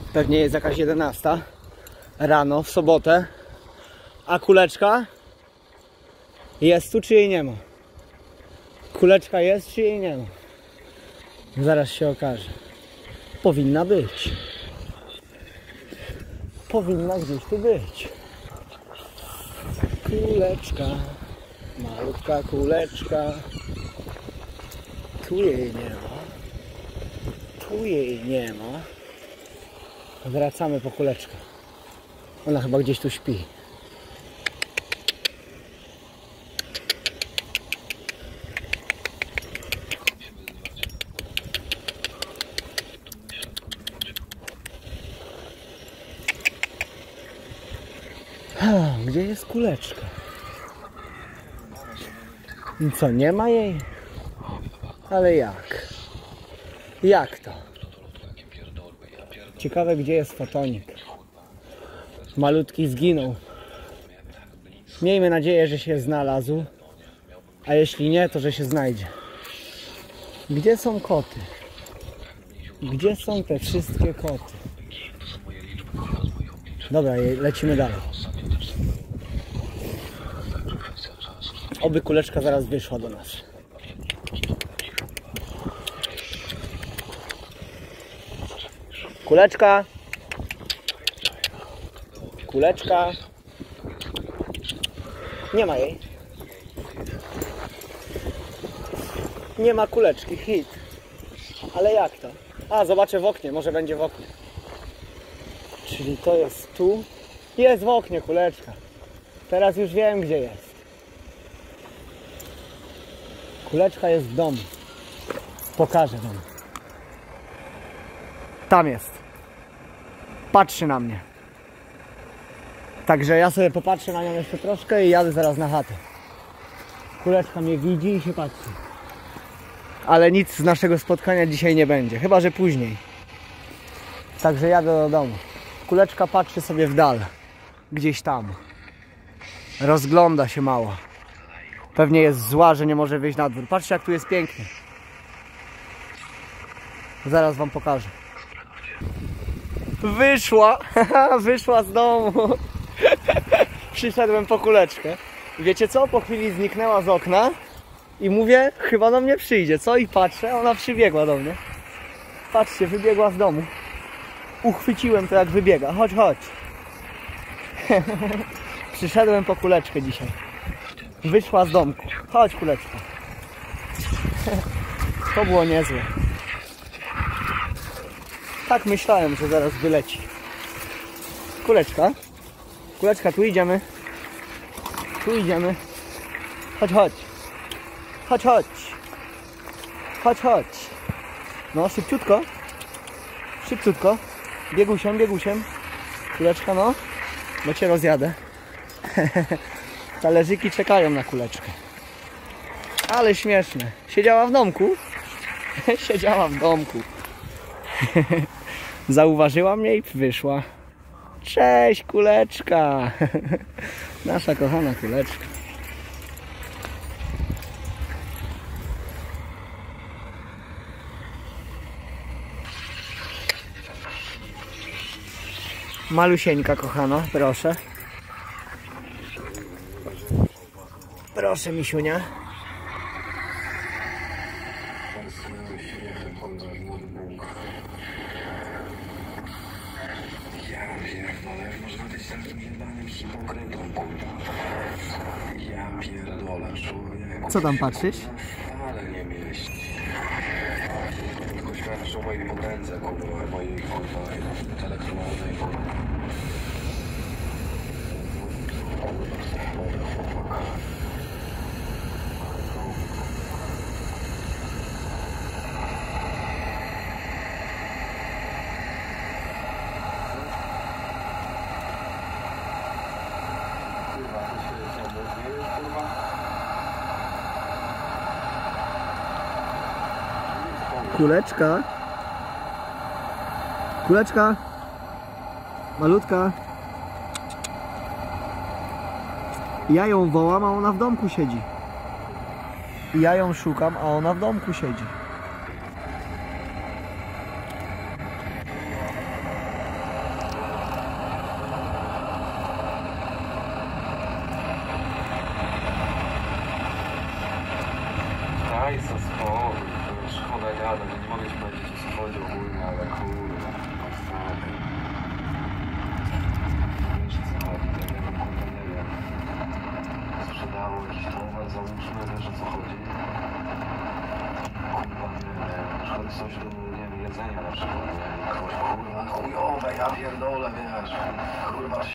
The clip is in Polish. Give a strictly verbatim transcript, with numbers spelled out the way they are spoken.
Pewnie jest jakaś jedenasta rano w sobotę. A kuleczka jest tu, czy jej nie ma? Kuleczka jest, czy jej nie ma? Zaraz się okaże. Powinna być. Powinna gdzieś tu być. Kuleczka. Malutka kuleczka. Tu jej nie ma. Tu jej nie ma. Wracamy po kuleczkę. Ona chyba gdzieś tu śpi. Gdzie jest kuleczka? I co, nie ma jej? Ale jak? Jak to? Ciekawe, gdzie jest fotonik. Malutki zginął. Miejmy nadzieję, że się znalazł. A jeśli nie, to że się znajdzie. Gdzie są koty? Gdzie są te wszystkie koty? Dobra, lecimy dalej. Oby kuleczka zaraz wyszła do nas. Kuleczka. Kuleczka. Nie ma jej. Nie ma kuleczki, hit. Ale jak to? A, zobaczę w oknie, może będzie w oknie. Czyli to jest tu. Jest w oknie kuleczka. Teraz już wiem, gdzie jest. Kuleczka jest w domu. Pokażę wam. Tam jest. Patrzy na mnie. Także ja sobie popatrzę na nią jeszcze troszkę i jadę zaraz na chatę. Kuleczka mnie widzi i się patrzy. Ale nic z naszego spotkania dzisiaj nie będzie. Chyba że później. Także jadę do domu. Kuleczka patrzy sobie w dal. Gdzieś tam. Rozgląda się mało. Pewnie jest zła, że nie może wyjść na dwór. Patrzcie, jak tu jest pięknie. Zaraz wam pokażę. Wyszła. Wyszła z domu. Przyszedłem po kuleczkę. Wiecie co? Po chwili zniknęła z okna. I mówię, chyba do mnie przyjdzie. Co? I patrzę, ona przybiegła do mnie. Patrzcie, wybiegła z domu. Uchwyciłem to, jak wybiega. Chodź, chodź. Przyszedłem po kuleczkę dzisiaj. Wyszła z domku. Chodź, kuleczka. To było niezłe. Tak myślałem, że zaraz wyleci. Kuleczka. Kuleczka, tu idziemy. Tu idziemy. Chodź, chodź. Chodź, chodź. Chodź, chodź. No, szybciutko. Szybciutko. Biegusiem, biegusiem. Kuleczka, no. Bo cię rozjadę. Talerzyki czekają na kuleczkę. Ale śmieszne. Siedziała w domku. Siedziała w domku. Zauważyła mnie i wyszła. Cześć, kuleczka. Nasza kochana kuleczka. Malusieńka kochana, proszę. Proszę, misiunia. Co tam patrzysz? Kuleczka. Kuleczka. Malutka. Ja ją wołam, a ona w domku siedzi. Ja ją szukam, a ona w domku siedzi. naprawdę, no nie mogę ci powiedzieć, o co chodzi ogólnie, ale kurwa, masakra. Wiesz o co chodzi, ja wiem, kurwa, nie wiem. Sprzedało jakiś towar, załóżmy, wiesz o co chodzi. Kurwa, nie wiem, na przykład coś do, nie wiem, jedzenia na przykład, nie wiem, ktoś, kurwa, chujowe, ja pierdolę, wiesz, kurwa,